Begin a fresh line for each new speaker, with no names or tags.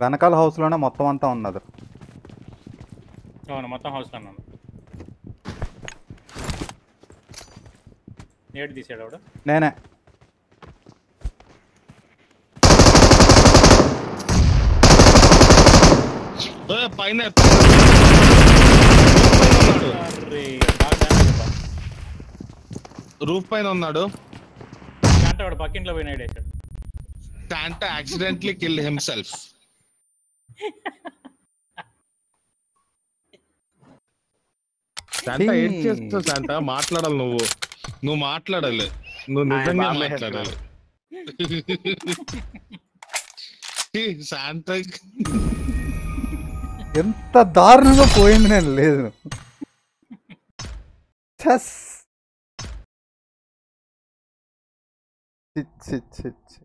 వెనకాల హౌస్ లోనే మొత్తం అంతా ఉన్నది.
అవును మొత్తం హౌస్ లో ఉన్నాను. ఏడు తీసాడు వాడు.
నేనే.
పైన రూఫ్ పైన ఉన్నాడు.
అంటే వాడు పక్కింట్లో పోయిన వేసాడు.
Santa accidentally killed himself. Santa add చేస్తావు. శాంటా మాట్లాడాలి. నువ్వు మాట్లాడాలి. నువ్వు నిజంగా మాట్లాడాలి. శాంటా
ఎంత దారుణంగా పోయింది. నేను లేదు. ఛస్.